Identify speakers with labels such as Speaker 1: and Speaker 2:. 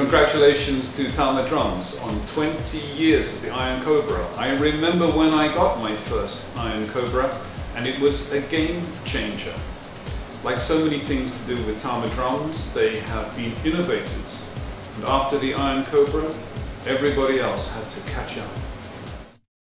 Speaker 1: Congratulations to Tama Drums on 20 years of the Iron Cobra. I remember when I got my first Iron Cobra and it was a game changer. Like so many things to do with Tama Drums, they have been innovators. And after the Iron Cobra, everybody else had to catch up.